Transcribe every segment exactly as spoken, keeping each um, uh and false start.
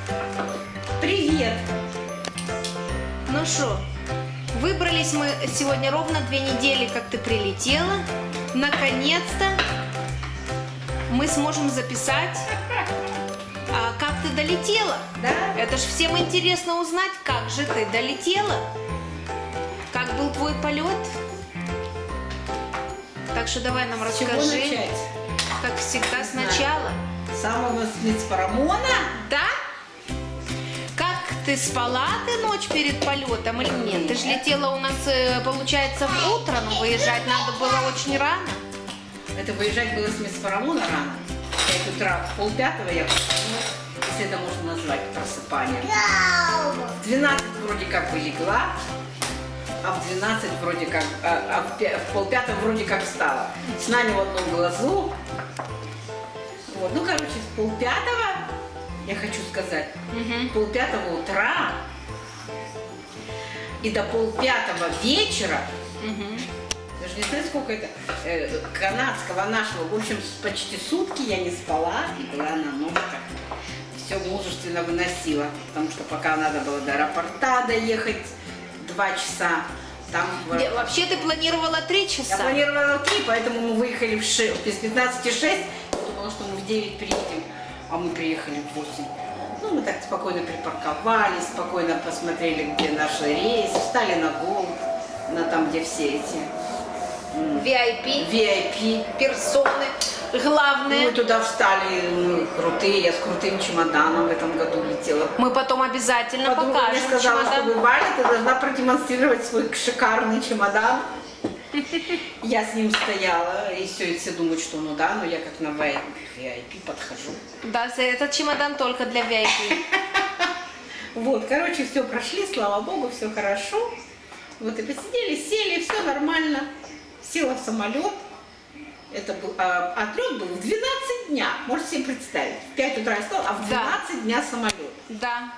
Привет! Ну что, выбрались мы сегодня ровно две недели, как ты прилетела. Наконец-то мы сможем записать, а, как ты долетела. Да? Это ж всем интересно узнать, как же ты долетела. Как был твой полет. Так что давай нам С чего расскажи, начать? как всегда, сначала. С самого спецпарамона? Да? Как ты спала ты ночь перед полетом или нет? Ты же летела у нас, э, получается, в утро, но выезжать надо было очень рано. Это выезжать было с спецпарамона рано. В пять утра, в полпятого я проснулась, если это можно назвать просыпанием. В двенадцать вроде как бы легла, а в двенадцать вроде как, а, а в, пя- в полпятого вроде как встала. Сна не в одном глазу. Вот. Ну, короче, с полпятого, я хочу сказать, Мгм. полпятого утра и до полпятого вечера, Мгм. даже не знаю, сколько это, э, канадского нашего, в общем, с- почти сутки я не спала и была на ножках. Все мужественно выносила, потому что пока надо было до аэропорта доехать два часа, там... в- Де- Вообще ты планировала три Я часа. планировала три, поэтому мы выехали в шесть, без пятнадцати шесть, я думала, что мы в девять приедем, а мы приехали в восемь. Ну, мы так спокойно припарковались, спокойно посмотрели, где наш рейс, встали на гол, на там, где все эти ви ай пи, ви ай пи. персоны, главные. Мы туда встали, мы крутые, я с крутым чемоданом в этом году летела. Мы потом обязательно Подруга мне покажем сказала, что чемодан. вы, Валя, ты должна продемонстрировать свой шикарный чемодан. Я с ним стояла, и все, и все думают, что ну да, но я как на ви ай пи подхожу. Да, этот чемодан только для ви ай пи. Вот, короче, все прошли, слава богу, все хорошо. Вот и посидели, сели, все нормально. Села в самолет. Это был, а, отлет был в двенадцать дня, можете себе представить. В пять утра я встала, а в двенадцать дня самолет. Да.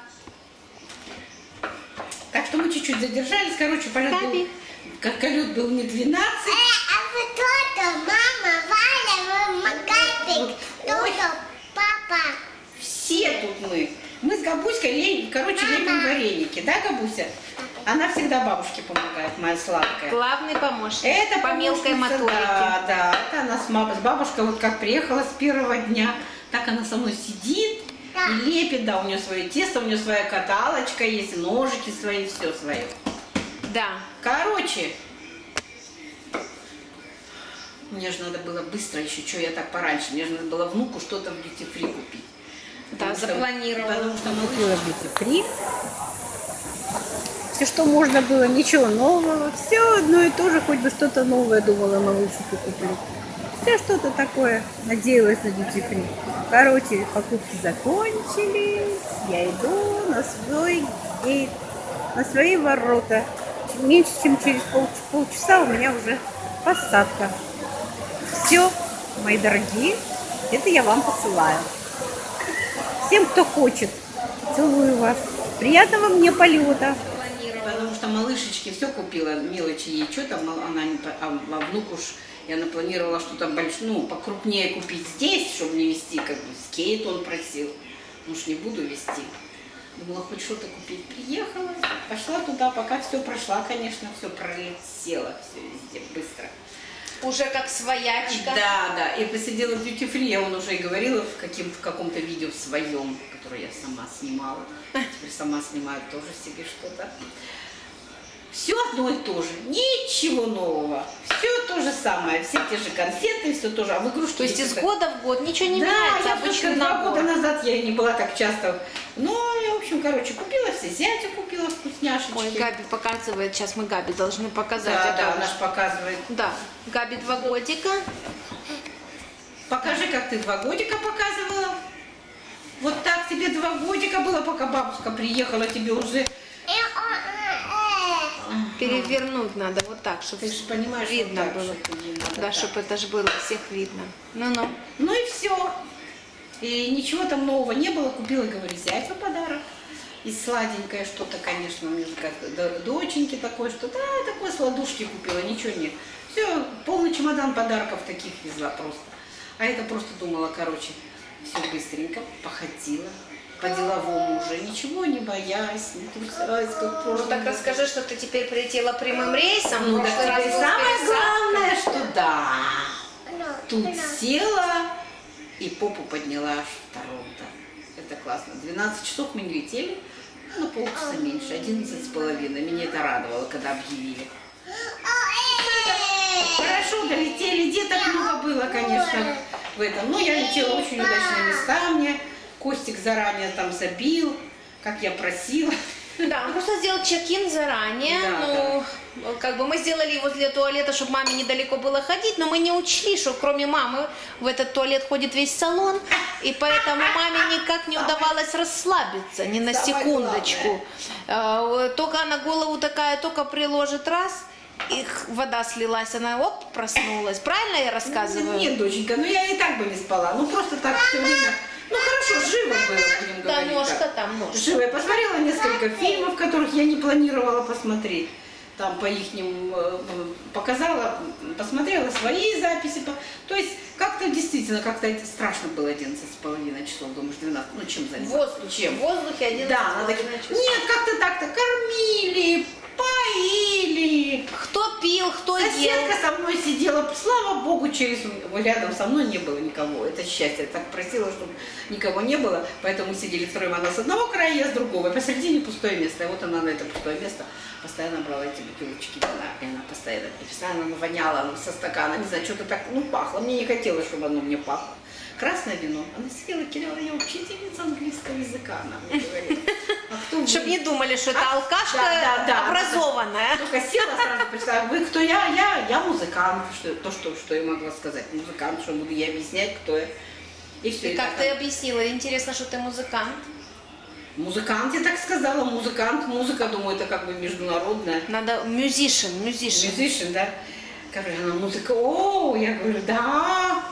Так что мы чуть-чуть задержались, короче, полет был, Габи. как полет был не двенадцать. А вот кто-то, мама, Валя, Магапик, кто-то, папа. Все тут мы. Мы с Габуськой, лей- короче, лепим вареники, да, Габуся? Она всегда бабушке помогает, моя сладкая. Главный помощник Это по мелкой помощница, моторике. Да, да, это она с, мам- с бабушкой, вот как приехала с первого дня, так она со мной сидит Да. и лепит, да, у нее свое тесто, у нее своя каталочка есть, ножики свои, все свое. Да. Короче, мне же надо было быстро еще, что я так пораньше, мне же надо было внуку что-то в дьюти-фри купить. Да, Потому что- запланировала. Потому что мы Купила дьюти-фри. Все, что можно было, ничего нового. Все одно и то же, хоть бы что-то новое, думала, малышку куплю. Все что-то такое. Надеялась на дьюти-фри. Короче, покупки закончились. Я иду на свой гейт, на свои ворота. Меньше, чем через пол, полчаса у меня уже посадка. Все, мои дорогие, это я вам посылаю. Всем, кто хочет, целую вас. Приятного мне полета. Потому что малышечке все купила, мелочи ей, что там, она не, по- а, а внуку ж, я напланировала что-то больше, ну, покрупнее купить здесь, чтобы не везти, как бы, скейт он просил, ну ж не буду везти. Думала, хоть что-то купить. Приехала, пошла туда, пока все прошла, конечно, все пролетело, все везде быстро. Уже как своячка. Да, да, и посидела в дьюти-фри, я он уже и говорила в, каким, в каком-то видео в своем, которое я сама снимала. Теперь сама снимаю тоже себе что-то. Все одно и то же, ничего нового, все то же самое, все те же конфеты, все то же, а в игрушки... То есть из где-то- года в год ничего не Да, меняется, я обычный только два набор. года назад я не была так часто. Ну, я, в общем, короче, купила все, зятю купила вкусняшечки. Ой, Габи показывает, сейчас мы Габи должны показать. Да, это да, уж. она ж показывает. Да, Габи два годика. Покажи, как ты два годика показывала. Вот так тебе два годика было, пока бабушка приехала, тебе уже... Перевернуть надо вот так, чтобы Ты же понимаешь, видно вот так, было. что тебе надо Да, так. чтобы это же было всех видно. Ну-ну. Ну и все. И ничего там нового не было. Купила, говорю, зятю подарок. И сладенькое что-то, конечно, мне как доченьки такое, что да, такое сладушки купила, ничего нет. Все, полный чемодан подарков таких везла просто. А это просто думала, короче, все быстренько походила, по-деловому уже, ничего не боясь, не трусаясь, как Ну прошлый так раз. расскажи, что ты теперь прилетела прямым рейсом. Ну, в так прошлый раз теперь был самое пересадка. главное, что да, тут Тут села и попу подняла аж в Торонто. Это классно. двенадцать часов мы не летели, на полчаса меньше, одиннадцать с половиной. Меня это радовало, когда объявили. Хорошо долетели, деток много было, конечно, в этом. Но я летела очень удачные места мне. Костик заранее там забил, как я просила. Да, он просто сделал чек-ин заранее. Да, ну, как бы мы сделали возле туалета, чтобы маме недалеко было ходить, но мы не учли, что кроме мамы в этот туалет ходит весь салон, и поэтому маме никак не удавалось расслабиться, ни на Самое секундочку. А, Только она голову такая, только приложит раз, и вода слилась, она оп, проснулась. Правильно я рассказываю? Нет, доченька, ну я и так бы не спала. Ну просто так все время. Ну хорошо, живо было, будем Да, говорить. ножка так. там, ножка. Живо. Я посмотрела несколько фильмов, которых я не планировала посмотреть. Там по их показала, посмотрела свои записи. по- То есть как-то действительно, как-то это страшно было одиннадцать с половиной часов, думаешь, двенадцать. Ну чем В заниматься? воздухе, Чем? в воздухе один Да, надо... Нет, как-то так-то кормили, поили. Кто пил, кто ел. Соседка со мной сидела, слава богу, через рядом со мной не было никого. Это счастье. Я так просила, чтобы никого не было, поэтому сидели втроем, она с одного края, я с другого. И посередине пустое место. И вот она на это пустое место постоянно брала эти бутылочки вина. И она постоянно, постоянно она воняла она со стакана, не знаю, что-то так, ну, пахло. Мне не хотелось, чтобы оно мне пахло. Красное вино. Она сидела, кидала, я учительница английского языка, она мне говорит. А кто вы? Чтобы не думали, что это А? алкашка Да, да, да. образованная. Только села сразу, представила, вы кто я? Я, я музыкант. Что, то, что, что я могла сказать. Музыкант, что буду я объяснять, кто я. И все. И как ты объяснила? Интересно, что ты музыкант. Музыкант, я так сказала, музыкант. Музыка, думаю, это как бы международная. Надо musician, musician. Musician, да. Как же она, музыка, о, я говорю, да.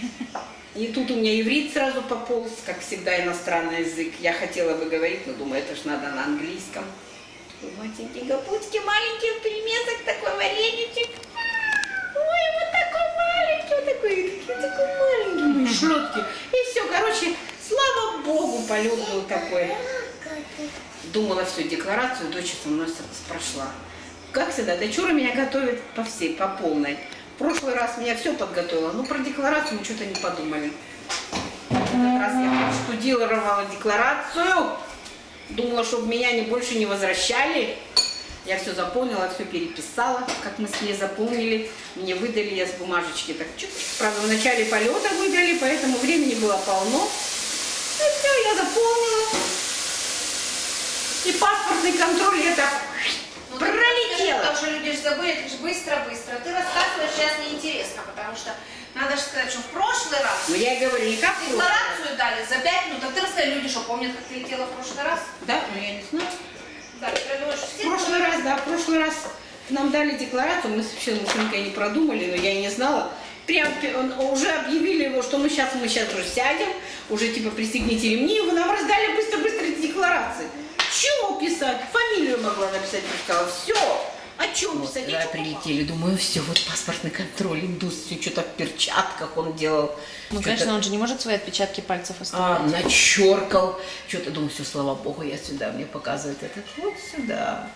И тут у меня иврит сразу пополз, как всегда, иностранный язык. Я хотела бы говорить, но думаю, это ж надо на английском. Матенькие гапутики, маленький пельмешек, такой вареничек. Ой, вот такой маленький, вот такой, вот такой маленький, шлётки. И все, короче, слава богу, полет был такой. Думала всю декларацию, дочь со мной прошла. Как всегда, дочура меня готовит по всей, по полной. В прошлый раз меня все подготовила, но про декларацию мы что-то не подумали. В этот раз я проштудировала декларацию, думала, чтобы меня не больше не возвращали. Я все заполнила, все переписала, как мы с ней заполнили. Мне выдали, я с бумажечки так чуть. Правда, в начале полета выдали, поэтому времени было полно. И все, я заполнила. И паспортный контроль я так пролетела. Потому что люди же забыли, это же быстро-быстро. Ты рассказываешь сейчас неинтересно, потому что надо же сказать, что в прошлый раз Ну я и говорю, не как в прошлый раз. декларацию дали за пять минут. А ты рассказали, люди что, помнят, как ты летела в прошлый раз? Да, но я не знаю. Да, ты думаешь, В все прошлый раз, да, в прошлый раз нам дали декларацию, мы вообще мы с Инкой не продумали, но я и не знала. Прям он- уже объявили его, что мы сейчас, мы сейчас уже сядем, уже типа пристегните ремни, вы нам раздали быстро-быстро эти декларации. Чего писать? Фамилию могла написать, я сказала, все. О чем Вот, писать? когда О чём прилетели, думаю, все, вот паспортный контроль, индус, все что-то в перчатках он делал. Ну, Чё-то, конечно, он же не может свои отпечатки пальцев а, оставлять. начеркал. Что-то думаю, все, слава богу, я сюда, мне показывает этот, вот сюда.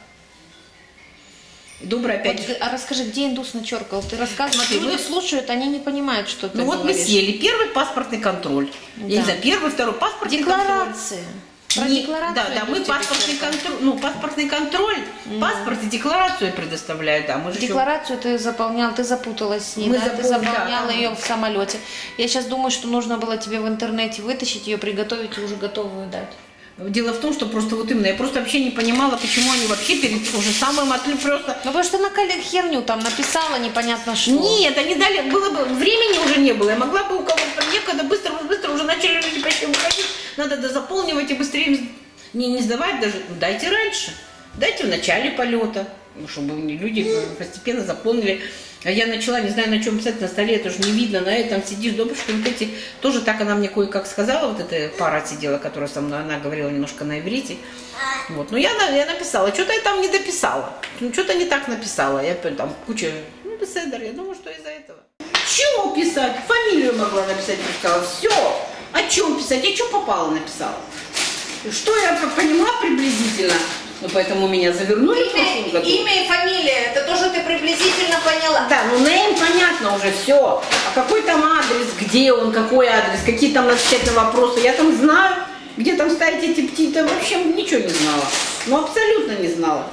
И Добрый опять Вот, же. а расскажи, где индус начеркал? Ты рассказываешь, Смотри, люди мы- слушают, они не понимают, что ты Ну вот мы говоришь. съели первый паспортный контроль. Я не Да. знаю, первый, второй паспортный контроль. Декларации. Про Не- декларацию да, да, мы индус тебе паспортный черкал. контроль, ну, паспортный контроль, паспорт и декларацию предоставляют, да, мы же еще- Декларацию ты заполнял, ты запуталась с ней, Мы да? Ты запутались, да, заполняла там. ее в самолете. Я сейчас думаю, что нужно было тебе в интернете вытащить ее, приготовить и уже готовую дать. Дело в том, что просто вот именно, я просто вообще не понимала, почему они вообще перед уже самым отли просто... Ну, потому что на коле херню там написала непонятно что. Нет, они дали, было бы, времени уже не было, я могла бы у кого-то некогда, быстро, быстро уже начали люди почти выходить, надо дозаполнивать и быстрее не, не сдавать даже, ну, дайте раньше, дайте в начале полета, ну, чтобы люди постепенно заполнили. А я начала, не знаю, на чем писать, на столе, это же не видно, на этом сидишь, думаешь, что вот эти, тоже так она мне кое-как сказала, вот эта пара сидела, которая со мной, она говорила немножко на иврите, вот, ну я, я написала, что-то я там не дописала, ну что-то не так написала, я там куча, ну, беседер, я думаю, что из-за этого. Чего писать? Фамилию могла написать, я сказала, все, о чем писать, я что попало написала. Что я поняла приблизительно? Ну, поэтому меня завернули в прошлом Имя, году. имя и фамилия, это то, что ты приблизительно поняла. Да, ну name понятно уже все. А какой там адрес, где он, какой адрес, какие там надо отвечать на вопросы, я там знаю. Где там ставить эти птицы, в общем, ничего не знала. Ну, абсолютно не знала.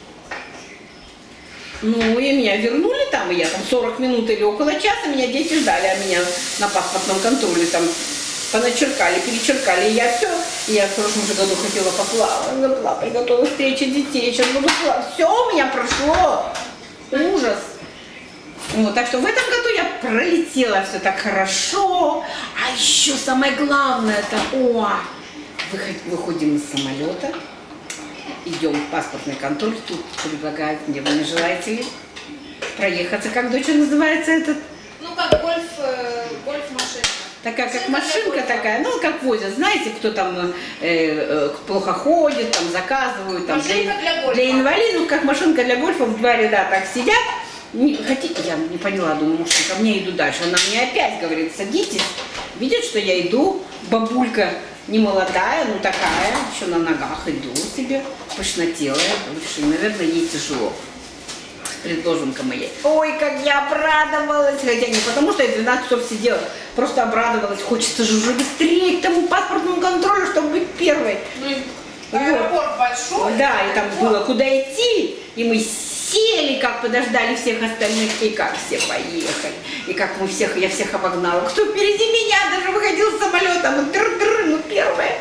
Ну, и меня вернули там, и я там сорок минут или около часа, меня дети ждали, а меня на паспортном контроле там поначеркали, перечеркали, и я все. И я в прошлом же году хотела поплавать, заплакать, готова встреча детей, сейчас буду плавать. Все у меня прошло. Ужас. Вот, так что в этом году я пролетела все так хорошо. А еще самое главное, это, о, выходим из самолета, идем в паспортный контроль, тут предлагают мне, вы не желаете ли проехаться, как дочь называется этот? Ну, как гольф, э, гольф-машинка. Такая, как Машинка машинка такая, ну, как возят, знаете, кто там э, э, плохо ходит, там заказывают. Там, Машинка для гольфа. Для инвалидов, как машинка для гольфа, в два ряда так сидят. Не, хотите, я не поняла, думаю, может, ко мне иду дальше. Она мне опять говорит, садитесь. Видит, что я иду, бабулька не молодая, ну такая, еще на ногах иду себе, пышнотелая. Решили, наверное, ей тяжело. Предложенка моей. Ой, как я обрадовалась. Хотя не потому, что я двенадцать часов сидела, просто обрадовалась. Хочется же уже быстрее к тому паспортному контролю, чтобы быть первой. Ну, аэропорт большой. Да, и там было куда идти, и мы сели, как подождали всех остальных, и как все поехали, и как мы всех, я всех обогнала. Кто впереди меня даже выходил с самолета, мы тр-тр, ну первая.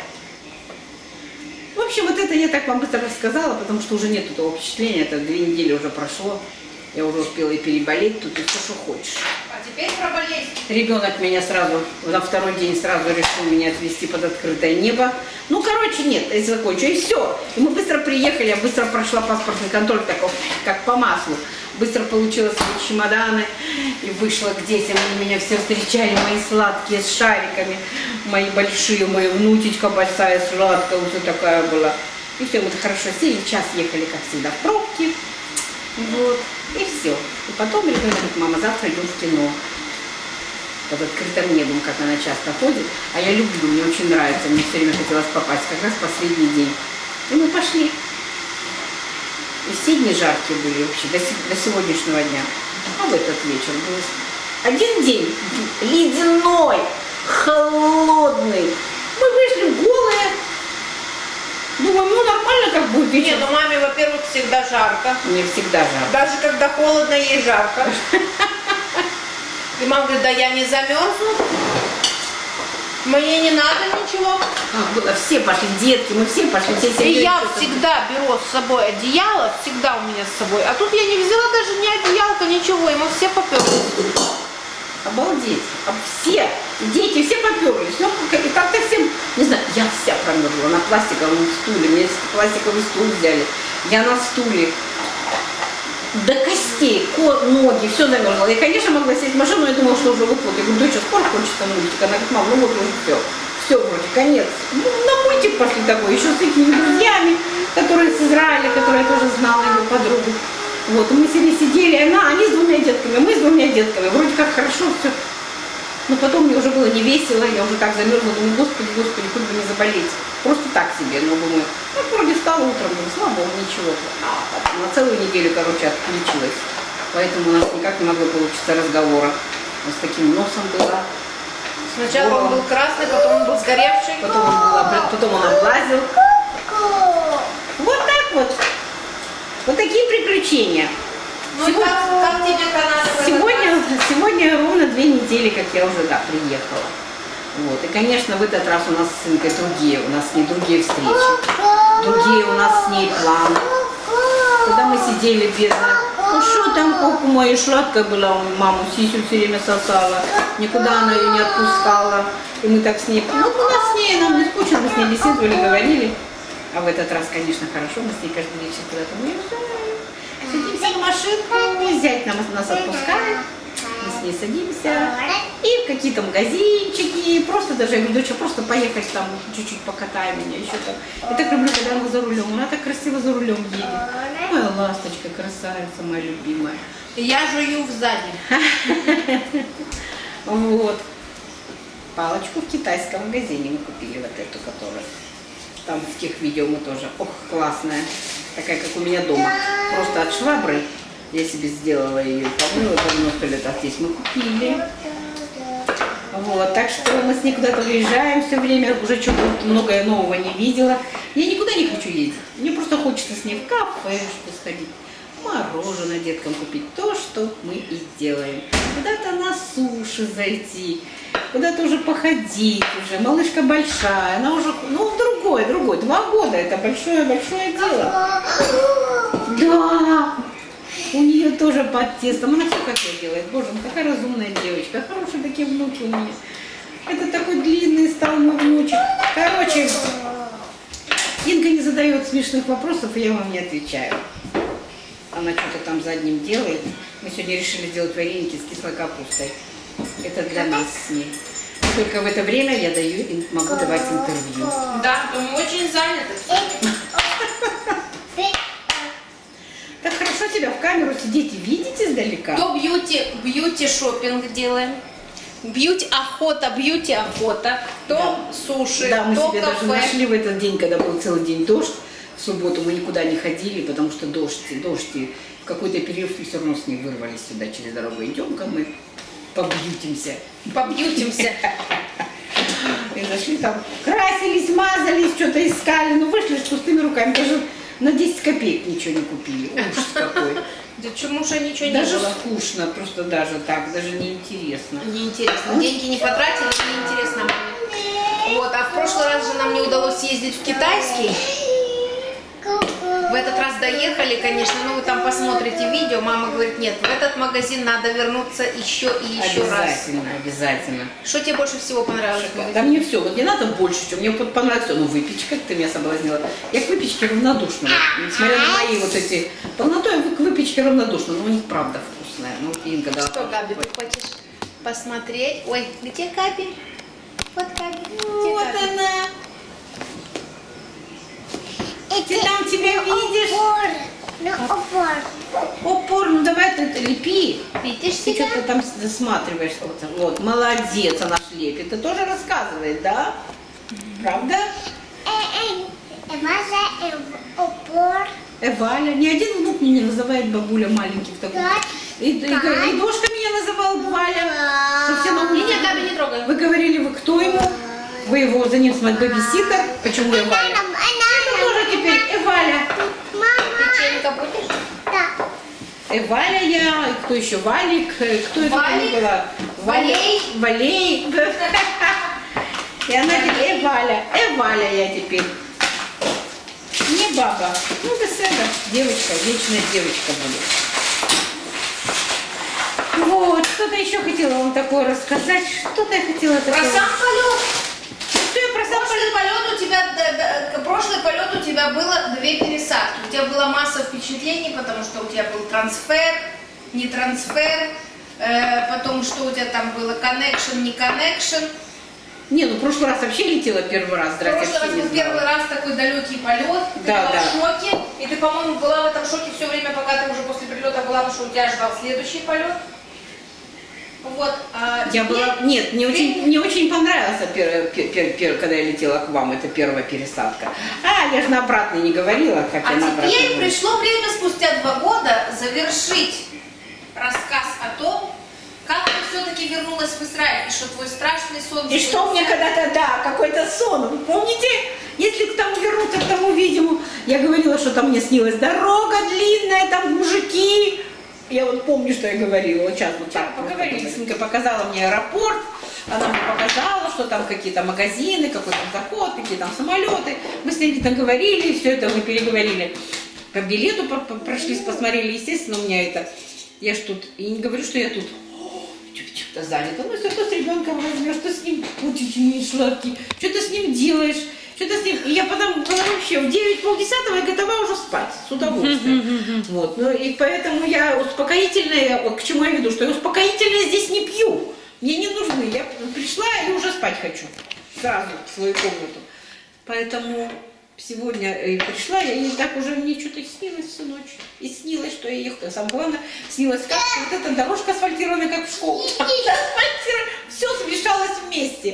В общем, вот это я так вам быстро рассказала, потому что уже нет этого впечатления, это две недели уже прошло, я уже успела и переболеть, тут и все, что хочешь. А теперь про болезнь. Ребенок меня сразу, на второй день сразу решил меня отвезти под открытое небо. Ну, короче, нет, я закончу, и все. И мы быстро приехали, я быстро прошла паспортный контроль, такой, как по маслу. Быстро получила свои чемоданы и вышла к детям. Они меня все встречали, мои сладкие, с шариками, мои большие, моя внучечка большая, сладкая, уже такая была. И все, мы хорошо сели, час ехали, как всегда, в пробке. Вот, и все. И потом ребенок говорит, мама, завтра идем в кино. Под открытым небом, как она часто ходит. А я люблю, мне очень нравится, мне все время хотелось попасть, как раз последний день. И мы пошли. И все дни жаркие были вообще, до, до сегодняшнего дня. А в этот вечер был один день ледяной, холодный. Мы вышли голые. Думаю, ну нормально как будет вечер. Не, ну маме, во-первых, всегда жарко. Мне всегда жарко. Даже когда холодно, ей жарко. И мама говорит, да я не замерзну. Мне не надо ничего. Как было, все пошли, детки, мы все пошли. Все И сидели, я что-то. всегда беру с собой одеяло, всегда у меня с собой. А тут я не взяла даже ни одеялка, ничего, и мы все поперлись. Обалдеть. А все, и дети, все поперлись. Ну, как- и как-то всем, не знаю, я вся промерзла на пластиковом стуле. Мне пластиковый стул взяли. Я на стуле. До костей, ко- ноги, все замерзло. Я, конечно, могла сесть в машину, я думала, что уже вот-вот. Я говорю, доча, скоро кончится мультик? Она говорит, мам, ну вот уже все. Все вроде, конец. Ну, на мультик пошли такой, еще с этими друзьями, которые с Израиля, которые я тоже знала, его подругу. Вот, и мы себе сидели, она, они с двумя детками, мы с двумя детками. Вроде как хорошо все. Но потом мне уже было не весело, я уже так замерзла, думаю, господи, господи, хоть бы не заболеть. Просто так себе, но думаю, ну, вроде встала утром, думаю, слава богу, ничего. А потом на целую неделю, короче, отключилась. Поэтому у нас никак не могло получиться разговора. Вот с таким носом было. Сначала он был красный, потом он был сгоревший. Потом он, был, обла- потом он облазил. Вот так вот. Вот такие приключения. Ну и как, как тебе Канада? Сегодня, сегодня ровно две недели, как я уже, да, приехала. Вот. И, конечно, в этот раз у нас с Инкой другие, у нас не другие встречи. Другие у нас с ней планы. Когда мы сидели бедно, ну что там, как у моей сладкая была, у маму сисю все время сосала, никуда она ее не отпускала. И мы так с ней, ну у нас с ней, нам не скучно, мы с ней беседовали, говорили. А в этот раз, конечно, хорошо, мы с ней каждый вечер куда-то уезжаем. Садимся в машинку, зять нас, нас отпускает, мы с ней садимся, и в какие-то магазинчики, просто даже, я говорю, доча, просто поехать там, чуть-чуть покатай меня еще там. Я так люблю, когда мы за рулем, она так красиво за рулем едет. Моя ласточка, красавица, моя любимая. Я жую сзади. Вот. Палочку в китайском магазине мы купили, вот эту, которую. Там в тех видео мы тоже. Ох, классная. Такая, как у меня дома. Просто от швабры. Я себе сделала ее, помыла, давно сто лет, а здесь мы купили. Вот, так что мы с ней куда-то выезжаем все время, уже что-то многое нового не видела. Я никуда не хочу ездить. Мне просто хочется с ней в кафешку сходить, мороженое деткам купить, то, что мы и делаем. Куда-то на суши зайти, куда-то уже походить уже. Малышка большая, она уже, ну, другой, другой. Два года, это большое-большое дело. Да. У нее тоже под тестом. Она все как я делает. Боже, она такая разумная девочка. Хорошие такие внуки у меня. Это такой длинный стал мой внучек. Короче, Инга не задает смешных вопросов, и я вам не отвечаю. Она что-то там задним делает. Мы сегодня решили сделать вареники с кислой капустой. Это для нас с ней. Только в это время я даю, могу давать интервью. Да, мы очень заняты. Так хорошо тебя в камеру сидеть и видеть издалека. То бьюти, бьюти шопинг делаем, бьюти охота, бьюти охота, то Да. суши, Да, мы то себе кафе. даже нашли в этот день, когда был целый день дождь. В субботу мы никуда не ходили, потому что дождь, дождь. И в какой-то период мы все равно с ней вырвались сюда через дорогу. Идем-ка мы побьютимся. Побьютимся. И зашли там, красились, мазались, что-то искали. Ну вышли с пустыми руками. Даже на десять копеек ничего не купили. Ужас какой. Да чему же ничего не Даже было? скучно, просто даже так, даже неинтересно. Неинтересно. Деньги не потратили, неинтересно мне. Вот, а в прошлый раз же нам не удалось съездить в китайский. В этот раз доехали, конечно, но вы там посмотрите видео. Мама говорит, нет, в этот магазин надо вернуться еще и еще раз. Обязательно, обязательно. Что тебе больше всего понравилось? в магазине? Да мне все, вот не надо больше, что мне вот понравилось все. Ну, выпечка, ты меня соблазнила. Я к выпечке равнодушна. Вот, несмотря на мои вот эти полнотой, я к выпечке равнодушна. Но у них правда вкусная. Ну, Инга, да. Что, Габи, ты хочешь посмотреть? Ой, где Габи? Вот Габи. Где Вот Габи? она. Ты там тебя видишь? Упор. На упор. Упор, ну давай ты лепи. Видишь Ты себя? что-то там засматриваешь. Вот, вот, молодец, она шлепит. Ты тоже рассказывает, да? Правда? Маша, упор. Эваля. Ни один внук меня не называет бабуля маленьких такой. Так. И, и, и Дошка меня называл Валя. Что все на улице. Не, не, Габи, не трогай. Вы говорили, вы кто ему? Вы его за ним смотрите, бэбиситер. Почему я Валя? Это тоже теперь Эваля. Мама. Печенька будешь? Да. Эваля я, и кто еще? Валик. Кто это Валик. там была? Валей. Валей. И она теперь Эваля. Эваля я теперь. Не баба. Ну, до свидания. Девочка, вечная девочка будет. Вот, что-то еще хотела вам такое рассказать. Что-то я хотела Про такое. сам полет. Что я про сам Прошлый полет у тебя, да, да, прошлый полет у тебя было две пересадки. У тебя была масса впечатлений, потому что у тебя был трансфер, не трансфер, э, потом что у тебя там было, коннекшн, не коннекшн. Не, ну в прошлый раз вообще летела первый раз. В Здрасте, прошлый раз вообще не был знала. первый раз такой далекий полет, ты Да, была да. в шоке, и ты, по-моему, была в этом шоке все время, пока ты уже после прилета была, потому что у тебя ждал следующий полет. Вот, а Я теперь- была... Нет, мне ты- очень, мне очень понравился, пер, пер, пер- пер- когда я летела к вам, это первая пересадка. А, я же на обратный не говорила, хотя А на теперь обратный. пришло время спустя два года завершить рассказ о том, как ты все-таки вернулась в Израиль, и что твой страшный сон... И что мне когда-то, да, какой-то сон. Вы помните, если к тому вернуться, к тому видимому, я говорила, что там мне снилась дорога длинная, там мужики. Я вот помню, что я говорила. Вот сейчас вот так поговорили. Сынка показала мне аэропорт, она мне показала, что там какие-то магазины, какой там заход, какие там самолеты. Мы с ней там говорили, все это мы переговорили. По билету по- по- прошлись, посмотрели. Естественно, у меня это... Я ж тут... И не говорю, что я тут... Что-то занято. Ну, что с ребенком возьмешь, что с ним путечный сладкий, что ты с ним делаешь, что ты с ним... И я потом была вообще в девять, полдесятого я готова уже спать с удовольствием. Вот. Ну, и поэтому я успокоительное, вот к чему я веду, что я успокоительное здесь не пью. Мне не нужны. Я пришла и уже спать хочу. Сразу в свою комнату. Поэтому... Сегодня э, пришла, я и так уже мне что-то снилось всю ночь. И снилось, что я ехала. Самое главное, снилось, как вот эта дорожка асфальтированная, как в школу. Асфальтирована, все смешалось вместе.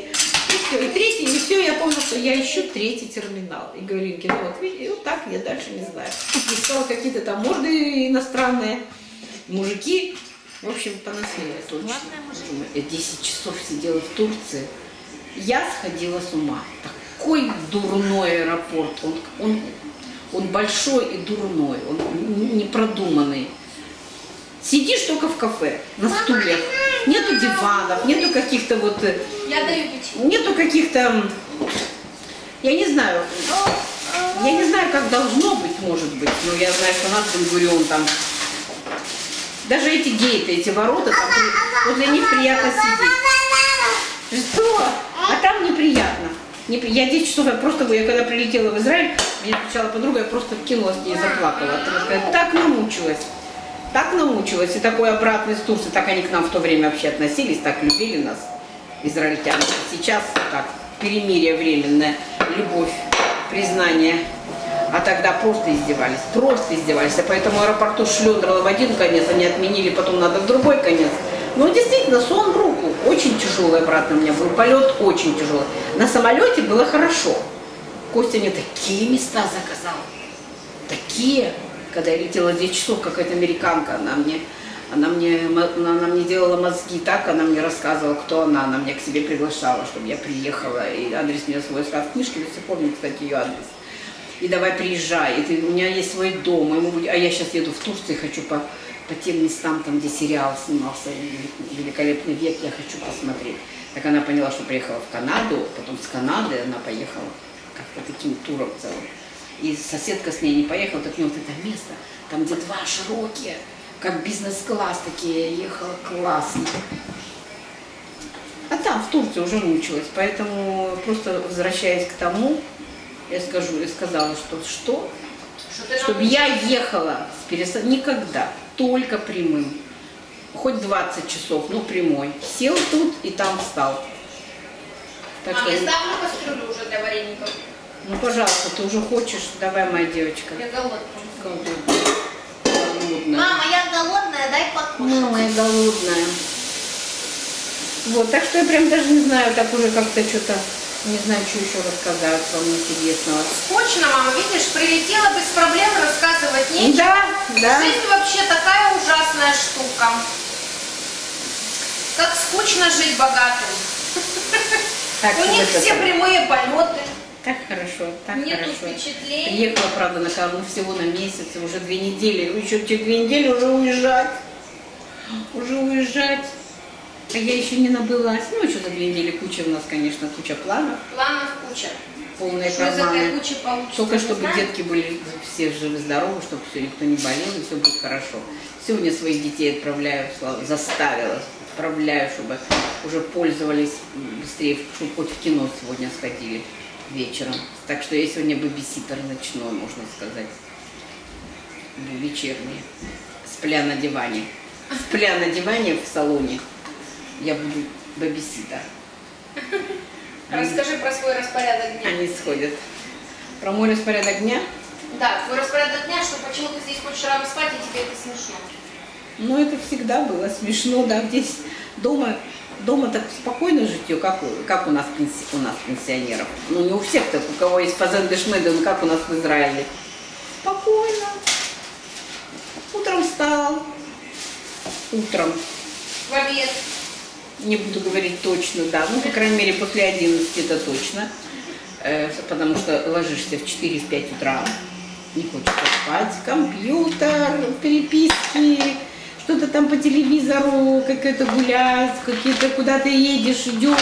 И все, и третий, и все, я помню, что я ищу третий терминал. И говорю, Инге, ну вот, видите, вот так, я дальше не знаю. Искала какие-то там морды иностранные, мужики. В общем, понасмеялась. Я десять часов сидела в Турции. Я сходила с ума. Такой дурной аэропорт. Он, он, он большой и дурной, он непродуманный. Сидишь только в кафе, на стульях. Нету диванов, нету каких-то вот... Я даю печенье. Нету каких-то... Я не знаю. Я не знаю, как должно быть, может быть. Но я знаю, что у нас в Бен-Гурион там... Даже эти гейты, эти ворота, там, возле них приятно сидеть. Что? А там неприятно. Я десять часов, я просто, я когда прилетела в Израиль, меня встречала подруга, я просто кинулась к ней и заплакала. Потому что я так намучилась. Так намучилась, и такой обратный с Турции, так они к нам в то время вообще относились, так любили нас, израильтяне. Сейчас так, перемирие временное, любовь, признание. А тогда просто издевались, просто издевались. А поэтому аэропорту шлёндрало в один конец, они отменили, потом надо в другой конец. Но действительно, сон в руку, очень тяжелый обратно у меня был, полет очень тяжелый. На самолете было хорошо. Костя мне такие места заказал, такие... Когда я летела десять часов, какая-то американка, она мне, она, мне, она мне делала мозги так, она мне рассказывала, кто она, она меня к себе приглашала, чтобы я приехала, и адрес мне свой сказал в книжке, до сих пор помню, кстати, ее адрес. И давай приезжай, и ты, у меня есть свой дом, и мы будем, а я сейчас еду в Турцию, хочу по, по тем местам, там, где сериал снимался, «Великолепный век», я хочу посмотреть. Так она поняла, что приехала в Канаду, потом с Канады она поехала как-то таким туром целым. И соседка с ней не поехала, так мне вот это место, там где два широкие, как бизнес-класс такие, я ехала классно. А там в Турции уже мучилась, поэтому просто возвращаясь к тому, я скажу, я сказала, что что, чтобы я ехала с пересадкой никогда, только прямым, хоть двадцать часов, ну прямой, сел тут и там встал. Так Мам, что... я ставлю кастрюлю уже для вареников. Ну, пожалуйста, ты уже хочешь? Давай, моя девочка. Я голодная. Голодная. Мама, я голодная, дай покушать. Мама, я голодная. Вот, так что я прям даже не знаю, так уже как-то что-то, не знаю, что еще рассказать вам интересного. Скучно, мама, видишь, прилетела без проблем, рассказывать нечего. Да, да. Жизнь вообще такая ужасная штука. Как скучно жить богатым. Так, У них это все так. прямые полеты. Так хорошо, так Нету хорошо. впечатлений. Приехала, правда, на корону всего на месяц, и уже две недели, еще через две недели уже уезжать. Уже уезжать. А я еще не набылась. Ну, еще за две недели куча у нас, конечно, куча планов. Планов куча. Полные Что из этой карманы. кучи получится? Только не чтобы знаю. детки были все живы-здоровы, чтобы все, никто не болел, и все будет хорошо. Сегодня своих детей отправляю, слава, заставила, отправляю, чтобы уже пользовались быстрее, чтобы хоть в кино сегодня сходили вечером. Так что я сегодня бэбиситер ночной, можно сказать. Вечерний. Спля на диване. Спля на диване в салоне. Я буду бэбиситер. Расскажи про свой распорядок дня. Они сходят. Про мой распорядок дня? Да, твой распорядок дня, что почему ты здесь хочешь рано спать, и тебе это смешно. Ну, это всегда было смешно, да, здесь дома, дома так спокойно житье, как, у- как у нас, пенси- у нас пенсионеров. Ну, не у всех так, у кого есть фазендешмеды, ну, как у нас в Израиле. Спокойно. Утром встал. Утром. В обед. Не буду говорить точно, да, ну, по крайней мере, после одиннадцати это точно, Э, потому что ложишься в четыре-пять утра, не хочется спать, компьютер, переписки, что-то там по телевизору, какое-то гулять, какие-то куда-то едешь, идешь.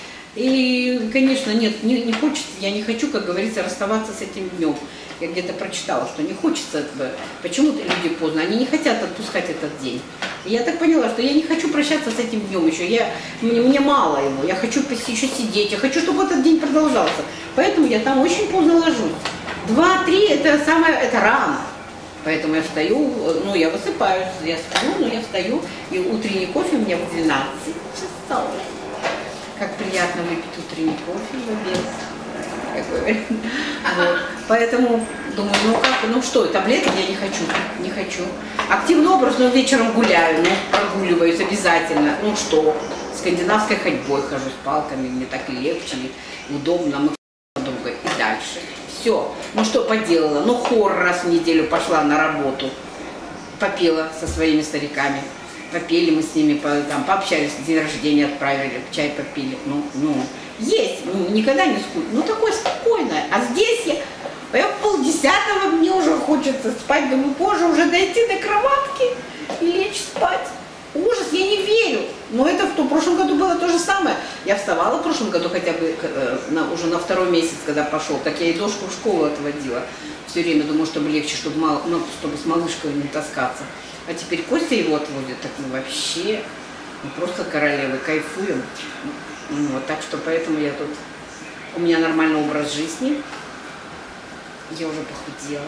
И, конечно, нет, не, не хочется, я не хочу, как говорится, расставаться с этим днем. Я где-то прочитала, что не хочется этого. Почему-то люди поздно, они не хотят отпускать этот день. И я так поняла, что я не хочу прощаться с этим днем еще. Я, мне, мне мало его, я хочу еще сидеть, я хочу, чтобы этот день продолжался. Поэтому я там очень поздно ложусь. Два-три это самое, это рано. Поэтому я встаю, ну я высыпаюсь, я сплю, но я встаю, и утренний кофе у меня в двенадцать часов. Как приятно выпить утренний кофе в обед. Как говорят. Вот. Поэтому Думаю, ну как, ну что, таблетки я не хочу, не хочу. Активный образ, но вечером гуляю, ну, прогуливаюсь обязательно. Ну что, скандинавской ходьбой хожу с палками, мне так и легче, и удобно, мы друга и дальше. Все, ну что поделала, ну хор раз в неделю пошла на работу, попела со своими стариками, попели мы с ними, там, пообщались, день рождения отправили, чай попили, ну, ну, есть, ну, никогда не скучно, ну такое спокойное, а здесь я... А я полдесятого, мне уже хочется спать, думаю, позже уже дойти до кроватки и лечь спать. Ужас, я не верю. Но это в, то, в прошлом году было то же самое. Я вставала в прошлом году хотя бы э, на, уже на второй месяц, когда пошел, так я и дошку в школу отводила. Все время думаю, чтобы легче, чтобы, мало, ну, чтобы с малышкой не таскаться. А теперь Костя его отводит, так мы вообще мы просто королевы, кайфуем. Вот, так что поэтому я тут, у меня нормальный образ жизни. Я уже похудела.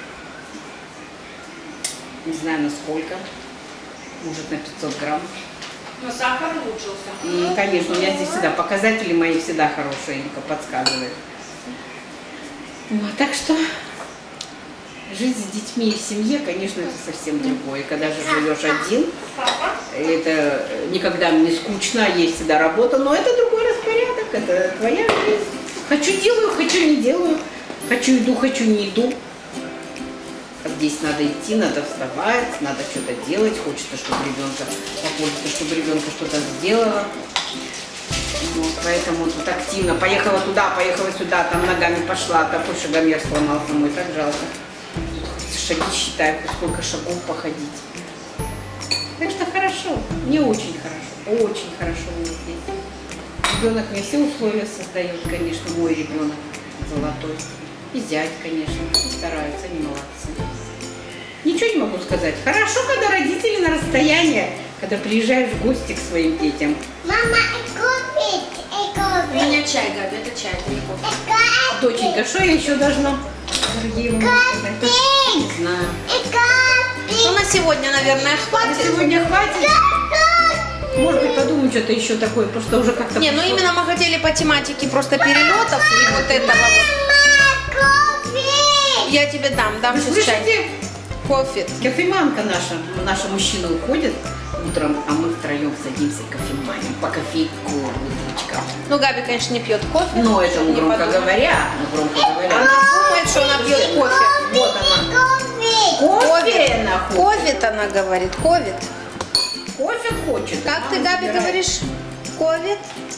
Не знаю насколько. Может на пятьсот грамм. Но сахар улучшился. И, конечно, у меня здесь всегда показатели мои всегда хорошие, подсказывают. Вот, так что жизнь с детьми и в семье, конечно, это совсем другое. Когда же живешь один, это никогда не скучно, есть всегда работа, но это другой распорядок, это твоя жизнь. Хочу делаю, хочу не делаю. Хочу иду, хочу не иду. Здесь надо идти, надо вставать, надо что-то делать. Хочется, чтобы ребенка попользоваться, чтобы ребенка что-то сделала. Вот, поэтому тут активно. Поехала туда, поехала сюда, там ногами пошла, такой шагомер сломался мой, так жалко. Шаги считаю, сколько шагов походить. Так что хорошо, мне очень хорошо, очень хорошо мне здесь. Ребенок мне все условия создает, конечно, мой ребенок золотой. И зять, конечно, стараются, они молодцы. Ничего не могу сказать. Хорошо, когда родители на расстоянии, когда приезжаешь в гости к своим детям. Мама, и кофе, и У кофе. меня чай, Габи, это чай, это не кофе. Доченька, что я еще должна, дорогие мои, сказать? Не знаю. И кофе. Ну, на сегодня, наверное, На хватит. сегодня хватит. Может быть, подумать что-то еще такое, потому что уже как-то... Не, ну пошло. именно мы хотели по тематике просто перелетов и вот этого вот. Кофе. Я тебе дам, дам Вы сейчас чай. слышите? Кофе. Кофеманка наша, наши мужчины уходят утром, а мы втроем садимся кофеманим по кофейку, утречкам. Ну, Габи, конечно, не пьет кофе. Но это Не громко подумай. говоря, ну, громко говоря. Она думает, что она пьет кофе. Вот она. Кофе. Кофе она хочет. Ковид, она говорит, ковид. Кофе хочет. Как ты, Мама Габи, забирает. говоришь? Ковид?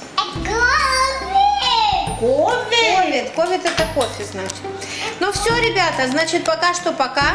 Кофе. Кофе. Ковид. Ковид это кофе, значит. Ну все, ребята, значит, пока что пока.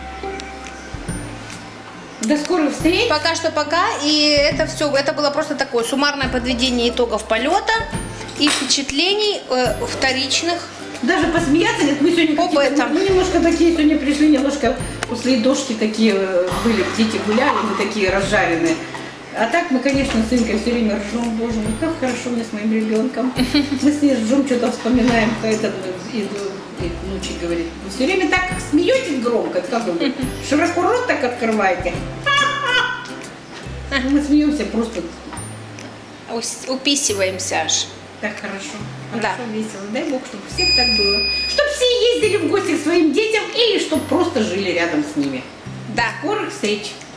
До скорых встреч. Пока что пока. И это все, это было просто такое суммарное подведение итогов полета и впечатлений э, вторичных. Даже посмеяться нет, мы сегодня Об какие-то, этом. мы немножко такие сегодня пришли, немножко после дошки такие э, были, дети гуляли, мы такие разжаренные. А так мы, конечно, с Инкой все время ржем, боже мой, как хорошо мне с моим ребенком. Мы с ней ржем, что-то вспоминаем, это и, и, и внучек говорит, вы все время так смеетесь громко, как вы широко рот так открываете. Мы смеемся просто Ус- Уписываемся аж. так хорошо, Да. хорошо, весело. Дай Бог, чтобы у всех так было. Чтобы все ездили в гости к своим детям или чтобы просто жили рядом с ними. Да. Скорых встреч!